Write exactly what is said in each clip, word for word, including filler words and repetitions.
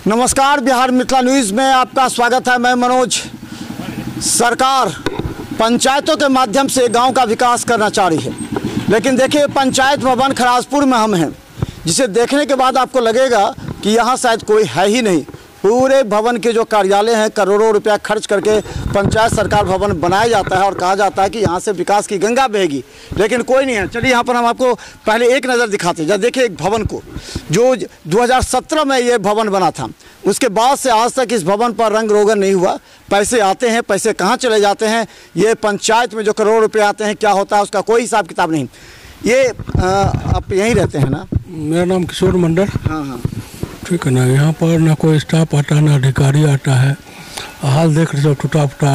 नमस्कार, बिहार मिथिला न्यूज़ में आपका स्वागत है। मैं मनोज। सरकार पंचायतों के माध्यम से गांव का विकास करना चाह रही है, लेकिन देखिए पंचायत भवन खराजपुर में हम हैं, जिसे देखने के बाद आपको लगेगा कि यहाँ शायद कोई है ही नहीं। पूरे भवन के जो कार्यालय हैं, करोड़ों रुपया खर्च करके पंचायत सरकार भवन बनाया जाता है और कहा जाता है कि यहाँ से विकास की गंगा बहेगी, लेकिन कोई नहीं है। चलिए यहाँ पर हम आपको पहले एक नज़र दिखाते हैं। जब देखिए एक भवन को, जो दो हज़ार सत्रह में ये भवन बना था, उसके बाद से आज तक इस भवन पर रंग रोगन नहीं हुआ। पैसे आते हैं, पैसे कहाँ चले जाते हैं, ये पंचायत में जो करोड़ रुपये आते हैं क्या होता है उसका कोई हिसाब किताब नहीं। ये आ, आप यहीं रहते हैं ना? मेरा नाम किशोर मंडल। हाँ हाँ, ठीक है ना। यहाँ पर ना कोई स्टाफ आता ना अधिकारी आता है। हाल देख रहे हो टूटा फूटा,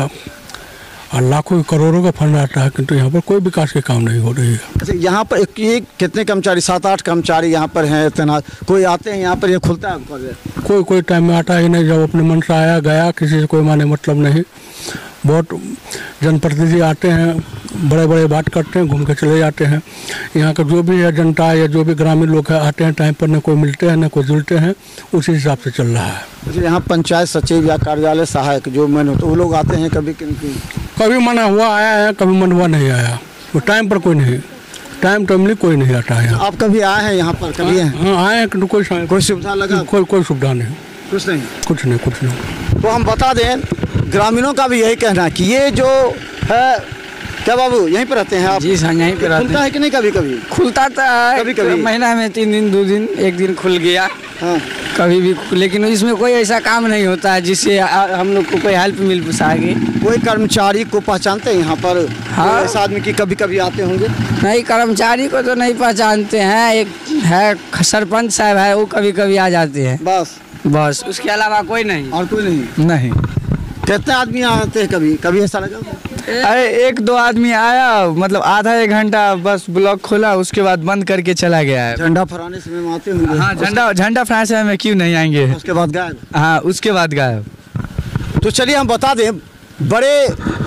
और लाखों करोड़ों का फंड आता है, किंतु यहाँ पर कोई विकास के काम नहीं हो रही है। अच्छा, यहाँ पर ये कितने कर्मचारी, सात आठ कर्मचारी यहाँ पर हैं तैनात? कोई आते हैं यहाँ पर, ये खुलता है? कोई कोई टाइम में आता ही नहीं, जब अपने मन से आया गया, किसी से कोई माने मतलब नहीं। बहुत जनप्रतिनिधि आते हैं, बड़े बड़े बात करते हैं, घूम के चले जाते हैं। यहाँ का जो भी है जनता या जो भी ग्रामीण लोग है आते हैं, टाइम पर न कोई मिलते हैं न कोई जुलते हैं, उसी हिसाब से चल रहा है। अच्छा, यहाँ पंचायत सचिव या कार्यालय सहायक जो मैंने, तो वो लोग आते हैं कभी कभी? कभी मना हुआ आया है, कभी मन हुआ नहीं आया। वो टाइम पर कोई नहीं, टाइम टाइमली कोई नहीं आता है। आप कभी आए हैं यहाँ पर? कभी हैं? हाँ आए हैं, किंतु कोई कोई सुविधा लगा? कोई कोई सुविधा नहीं, कुछ नहीं, कुछ नहीं कुछ नहीं। तो हम बता दें, ग्रामीणों का भी यही कहना है कि ये जो है, क्या बाबू यहीं पर रहते हैं आप? जी सर, यहीं पे रहते हैं। खुलता है कि नहीं? कभी कभी खुलता तो है, कभी कभी महीना में तीन दिन दो दिन एक दिन खुल गया। हाँ, कभी भी, लेकिन इसमें कोई ऐसा काम नहीं होता है जिससे हम लोग को कोई हेल्प मिल सके। कोई कर्मचारी को पहचानते हैं यहाँ पर? हाँ, ऐसा आदमी की कभी कभी आते होंगे? नहीं, कर्मचारी को तो नहीं पहचानते हैं। एक है सरपंच साहब है, वो कभी कभी आ जाते हैं, बस बस। उसके अलावा कोई नहीं। और कोई नहीं? नहीं। कितने आदमी आते हैं? कभी कभी ऐसा लगा? अरे एक दो आदमी आया, मतलब आधा एक घंटा बस ब्लॉक खोला, उसके बाद बंद करके चला गया है। झंडा फहराने समय में आते होंगे? हाँ, झंडा झंडा फहराने समय में क्यों नहीं आएंगे? उसके बाद गायब? हाँ, उसके बाद गायब। तो चलिए हम बता दें, बड़े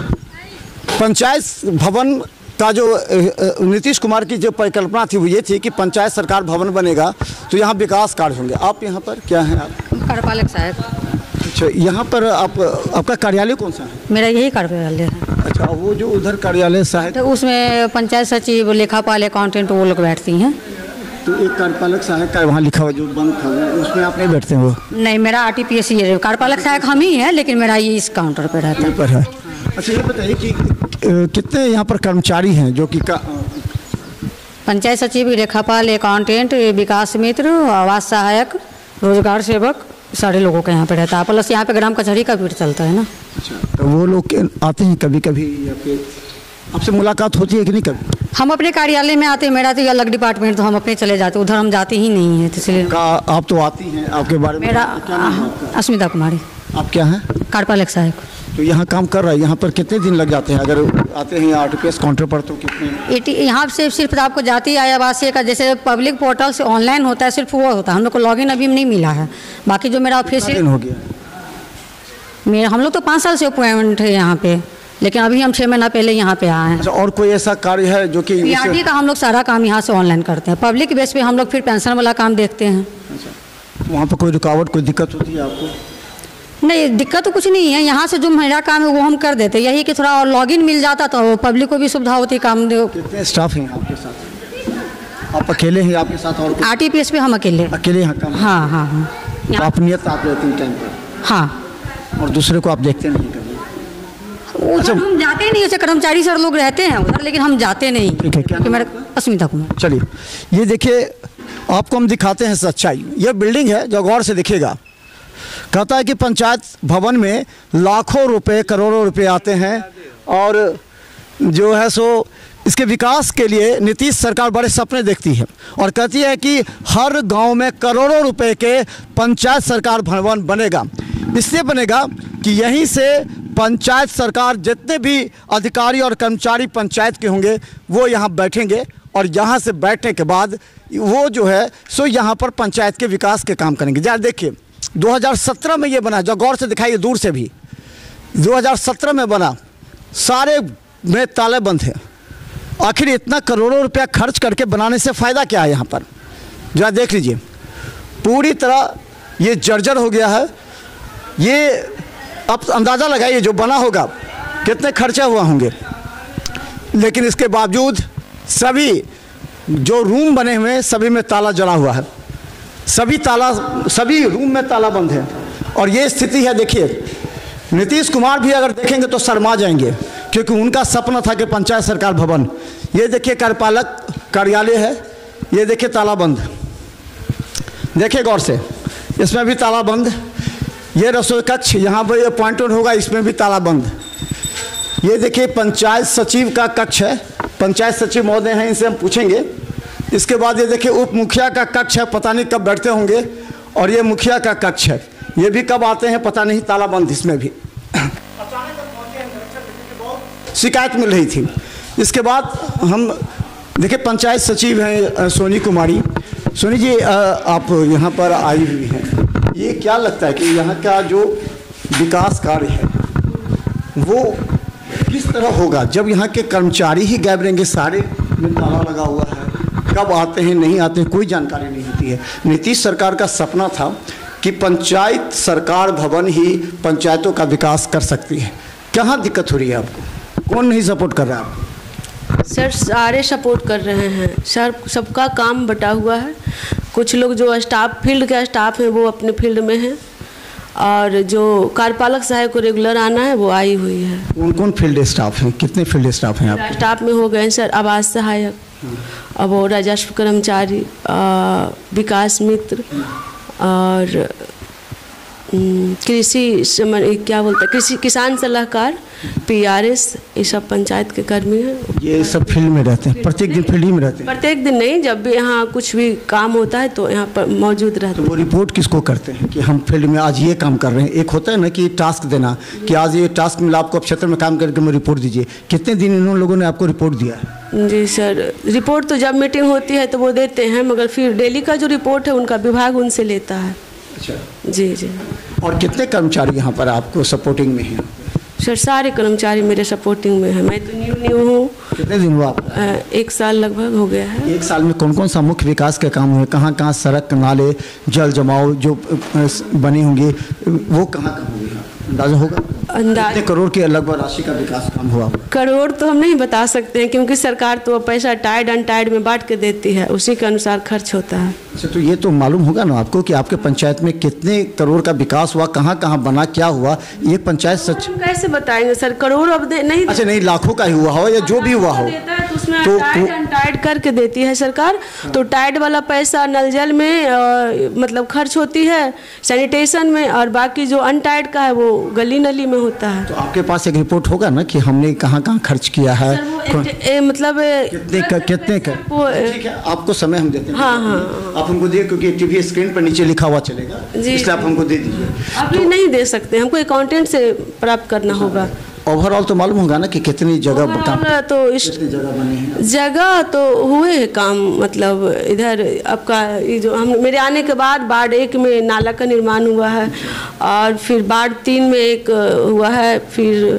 पंचायत भवन का जो नीतीश कुमार की जो परिकल्पना थी वो ये थी कि पंचायत सरकार भवन बनेगा तो यहाँ विकास कार्य होंगे। आप यहाँ पर क्या हैं? आप कार्यपालक सहायक। अच्छा, यहाँ पर आप, आपका कार्यालय कौन सा है? मेरा यही कार्यालय है। अच्छा, वो जो उधर कार्यालय सहायक, तो उसमें पंचायत सचिव, लेखापाल, अकाउंटेंट वो लोग बैठती हैं। तो एक कार्यपालक सहायक का वहाँ लिखा हुआ जो बंद था, उसमें आप नहीं बैठते हैं? वो नहीं, मेरा R T P S C है। कार्यपालक सहायक हम ही हैं, लेकिन मेरा ये इस काउंटर पर रहता है। पर है। अच्छा, ये बताइए कि कितने यहाँ पर कर्मचारी हैं जो कि का... पंचायत सचिव, लेखापाल, अकाउंटेंट, विकास मित्र, आवास सहायक, रोजगार सेवक, सारे लोगों का यहाँ पे रहता है। प्लस यहाँ पे ग्राम कचहरी का भीड़ चलता है ना। अच्छा, तो वो लोग आते हैं कभी कभी या फिर आपसे मुलाकात होती है कि नहीं कभी? हम अपने कार्यालय में आते हैं, मेरा तो ये अलग डिपार्टमेंट, तो हम अपने चले जाते, उधर हम जाते ही नहीं हैं, तो इसलिए। आप तो आती हैं, आपके बारे में मेरा अस्मिता कुमारी। आप क्या हैं? कार्यपालक सहायक। तो यहाँ काम कर रहा है, यहाँ पर कितने दिन लग जाते हैं अगर आते हैं R T P S counter पर? तो कितने? यहाँ से सिर्फ आपको जाति आवासीय का, जैसे पब्लिक पोर्टल से ऑनलाइन होता है, सिर्फ वो होता है। हम लोग को लॉगिन अभी नहीं मिला है। बाकी जो मेरा ऑफिस हो गया मेरा, हम लोग तो पाँच साल से अपॉइंटमेंट है यहाँ पे, लेकिन अभी हम छः महीना पहले यहाँ पे आए हैं। अच्छा, और कोई ऐसा कार्य है जो कि पी आर डी का हम लोग सारा काम यहाँ से ऑनलाइन करते हैं। पब्लिक बेस पे हम लोग फिर पेंशन वाला काम देखते हैं। अच्छा, वहाँ पर कोई रुकावट, कोई दिक्कत होती है आपको? नहीं, दिक्कत तो कुछ नहीं है। यहाँ से जो मेरा काम है वो हम कर देते हैं। यही कि थोड़ा और लॉगिन मिल जाता तो पब्लिक को भी सुविधा होती काम दे। कितने स्टाफ हैं आपके साथ? आप अकेले हैं आपके साथ? और आर टी पी एस पे हम अकेले अकेले यहाँ काम? हाँ हाँ हाँ। तो आप नियत आप रहते हैं टाइम पर? हाँ। और दूसरे को आप देखते नहीं कभी? अच्छा, हम जाते नहीं, जैसे कर्मचारी सर लोग रहते हैं उधर, लेकिन हम जाते नहीं। ठीक है, क्या कि मेरा अस्मिता कुमार। चलिए, ये देखिए आपको हम दिखाते हैं सच्चाई। ये बिल्डिंग है जो गौर से दिखेगा। कहता है कि पंचायत भवन में लाखों रुपए, करोड़ों रुपए आते हैं और जो है सो इसके विकास के लिए नीतीश सरकार बड़े सपने देखती है और कहती है कि हर गांव में करोड़ों रुपए के पंचायत सरकार भवन बनेगा। इसलिए बनेगा कि यहीं से पंचायत सरकार जितने भी अधिकारी और कर्मचारी पंचायत के होंगे वो यहाँ बैठेंगे और यहाँ से बैठने के बाद वो जो है सो यहाँ पर पंचायत के विकास के काम करेंगे। जरा देखिए, दो हज़ार सत्रह में ये बना, जो गौर से दिखाइए दूर से भी, दो हज़ार सत्रह में बना, सारे में ताले बंद हैं। आखिर इतना करोड़ों रुपया खर्च करके बनाने से फ़ायदा क्या है यहाँ पर? जरा देख लीजिए, पूरी तरह ये जर्जर हो गया है। ये अब अंदाज़ा लगाइए जो बना होगा कितने खर्चा हुआ होंगे, लेकिन इसके बावजूद सभी जो रूम बने हुए हैं सभी में ताला जड़ा हुआ है, सभी ताला सभी रूम में ताला बंद है। और ये स्थिति है। देखिए नीतीश कुमार भी अगर देखेंगे तो शर्मा जाएंगे, क्योंकि उनका सपना था कि पंचायत सरकार भवन, ये देखिए कार्यपालक कार्यालय है, ये देखिए ताला बंद, देखिए गौर से, इसमें भी ताला बंद। ये रसोई कक्ष यहाँ पर ये अपॉइंटमेंट होगा, इसमें भी ताला बंद। ये देखिए पंचायत सचिव का कक्ष है, पंचायत सचिव महोदय हैं, इनसे हम पूछेंगे। इसके बाद ये देखिए उप मुखिया का कक्ष है, पता नहीं कब बैठते होंगे। और ये मुखिया का कक्ष है, ये भी कब आते हैं पता नहीं, ताला बंद इसमें भी। शिकायत मिल रही थी। इसके बाद हम देखिए पंचायत सचिव हैं सोनी कुमारी। सोनी जी, आप यहाँ पर आई हुई हैं, ये क्या लगता है कि यहाँ का जो विकास कार्य है वो किस तरह होगा जब यहाँ के कर्मचारी ही गायब रहेंगे, सारे में ताला लगा हुआ है, कब आते हैं नहीं आते हैं कोई जानकारी नहीं होती है। नीतीश सरकार का सपना था कि पंचायत सरकार भवन ही पंचायतों का विकास कर सकती है। कहाँ दिक्कत हो रही है आपको, कौन नहीं सपोर्ट कर रहा है आपको? सर सारे सपोर्ट कर रहे हैं सर, सबका काम बटा हुआ है। कुछ लोग जो स्टाफ फील्ड का स्टाफ है वो अपने फील्ड में है, और जो कार्यपालक सहायक को रेगुलर आना है वो आई हुई है। कौन कौन फील्ड स्टाफ हैं, कितने फील्ड स्टाफ हैं आपके? स्टाफ में हो गए सर आवास सहायक, अब वो राजस्व कर्मचारी, विकास मित्र, और कृषि क्या बोलते हैं कृषि किसान सलाहकार, पीआरएस, ये सब पंचायत के कर्मी हैं। ये सब फील्ड में रहते हैं, प्रत्येक दिन फील्ड ही में रहते हैं? प्रत्येक दिन नहीं, जब भी यहाँ कुछ भी काम होता है तो यहाँ पर मौजूद रहते हैं। तो वो रिपोर्ट किसको करते हैं कि हम फील्ड में आज ये काम कर रहे हैं? एक होता है ना कि टास्क देना कि आज ये टास्क मिला आपको, आप क्षेत्र में काम करके हमें रिपोर्ट दीजिए। कितने दिन इन लोगों ने आपको रिपोर्ट दिया है? जी सर, रिपोर्ट तो जब मीटिंग होती है तो वो देते हैं, मगर फिर डेली का जो रिपोर्ट है उनका विभाग उनसे लेता है। अच्छा जी जी। और कितने कर्मचारी यहाँ पर आपको सपोर्टिंग में हैं? सर सारे कर्मचारी मेरे सपोर्टिंग में है। मैं तो न्यू न्यू हूँ। कितने दिन हुआ आपको? एक साल लगभग हो गया है। एक साल में कौन कौन सा मुख्य विकास के काम हुए? कहाँ कहाँ सड़क, नाले, जल जमाव जो बने होंगे वो कहाँ कहाँ हुए? अंदाजा होगा? अंदाज कितने करोड़ के लगभग राशि का विकास काम हुआ? करोड़ तो हम नहीं बता सकते हैं, क्योंकि सरकार तो पैसा टाइड अनटाइड में बांट के देती है, उसी के अनुसार खर्च होता है। अच्छा, तो ये तो मालूम होगा ना आपको कि आपके पंचायत में कितने करोड़ का विकास हुआ, कहाँ कहाँ बना, क्या हुआ? ये पंचायत सच कैसे बताएंगे सर? करोड़ अब दे नहीं। अच्छा नहीं, लाखों का ही हुआ हो या जो भी हुआ हो, तो उसमें टाइड अनटाइड करके देती है सरकार। तो टाइड वाला पैसा नल जल में आ, मतलब खर्च होती है, सैनिटेशन में, और बाकी जो अनटाइड का है वो गली नली में होता है। तो आपके पास एक रिपोर्ट होगा ना कि हमने कहाँ कहाँ खर्च किया है? ए, ए, मतलब कितने का, कितने का? ठीक है, आपको समय हम देते हैं। हाँ हाँ, आप हमको दिए, क्योंकि टीवी स्क्रीन पर नीचे लिखा हुआ चलेगा, इसलिए आप हमको दे दीजिए। अभी तो, नहीं दे सकते, हमको अकाउंटेंट से प्राप्त करना होगा। ओवरऑल तो मालूम होगा ना कि कितनी जगह काम, तो इस जगह बनी है? जगह तो हुए काम, मतलब इधर आपका ये जो हम मेरे आने के बाद वार्ड एक में नाला का निर्माण हुआ है, और फिर वार्ड तीन में एक हुआ है, फिर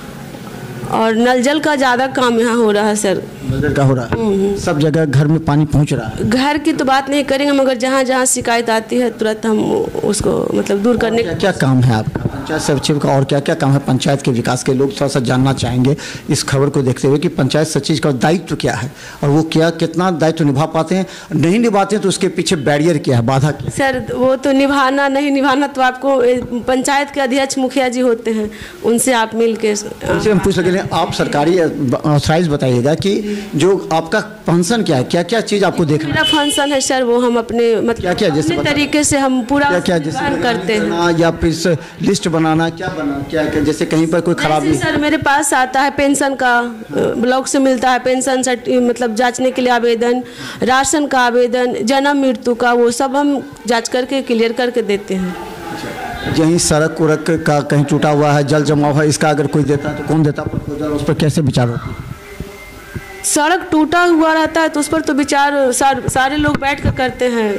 और नल जल का ज़्यादा काम यहाँ हो रहा है सर। नल जल का हो रहा है, सब जगह घर में पानी पहुँच रहा है। घर की तो बात नहीं करेंगे, मगर जहाँ जहाँ शिकायत आती है तुरंत हम उसको मतलब दूर करने का। क्या काम है आपका पंचायत सचिव का, और क्या क्या काम है पंचायत के विकास के? लोग थोड़ा सा जानना चाहेंगे इस खबर को देखते हुए कि पंचायत सचिव का दायित्व क्या है, और वो क्या कितना दायित्व निभा पाते हैं, नहीं निभाते हैं तो उसके पीछे बैरियर क्या है, बाधा क्या? सर वो तो निभाना नहीं निभाना तो आपको पंचायत के अध्यक्ष मुखिया जी होते हैं, उनसे आप मिल के उनसे हम पूछ लगे। आप सरकारी ऑथराइज बताइएगा कि जो आपका फंक्शन क्या है, क्या क्या चीज़ आपको देखना? मेरा फंक्शन है सर, वो हम अपने मतलब क्या क्या जैसे तरीके से हम पूरा क्या क्या जैसे करते हैं, या फिर लिस्ट बनाना, क्या बना क्या क्या जैसे कहीं पर कोई खराबी? सर मेरे पास आता है पेंशन का, ब्लॉक से मिलता है पेंशन मतलब जांचने के लिए आवेदन, राशन का आवेदन, जन्म मृत्यु का, वो सब हम जांच करके क्लियर करके देते हैं। यहीं सड़क उड़क का कहीं टूटा हुआ है, जल जमाव है, इसका अगर कोई देता है तो कौन देता प्रपोजल, उस पर कैसे विचार होता है? सड़क टूटा हुआ रहता है तो उस पर तो विचार सार, सारे लोग बैठ कर करते हैं।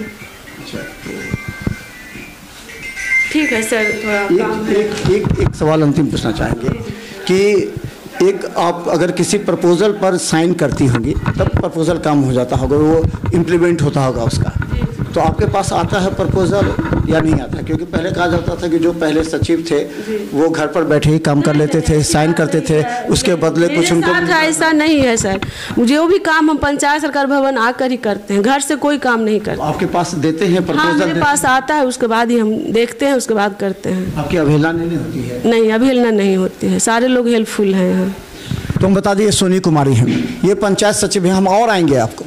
ठीक है सर, थोड़ा एक, एक, एक, एक सवाल अंतिम पूछना चाहेंगे कि एक आप अगर किसी प्रपोजल पर साइन करती होंगी तब प्रपोजल काम हो जाता होगा, वो इम्प्लीमेंट होता होगा उसका, तो आपके पास आता है प्रपोजल या नहीं आता? क्योंकि पहले कहा जाता था कि जो पहले सचिव थे वो घर पर बैठे ही काम कर लेते थे, साइन करते थे, उसके बदले कुछ उनको मेरे साथ ऐसा नहीं है सर। जो भी काम हम पंचायत सरकार भवन आकर ही करते हैं, घर से कोई काम नहीं करते। आपके पास देते हैं हाँ, प्रपोजल? मेरे पास आता है, उसके बाद ही हम देखते हैं, उसके बाद करते हैं। आपकी अवहेलना नहीं होती है? नहीं, अवहेलना नहीं होती है, सारे लोग हेल्पफुल हैं यहाँ। तुम बता दिए सोनी कुमारी हैं, ये पंचायत सचिव हैं, हम और आएंगे आपको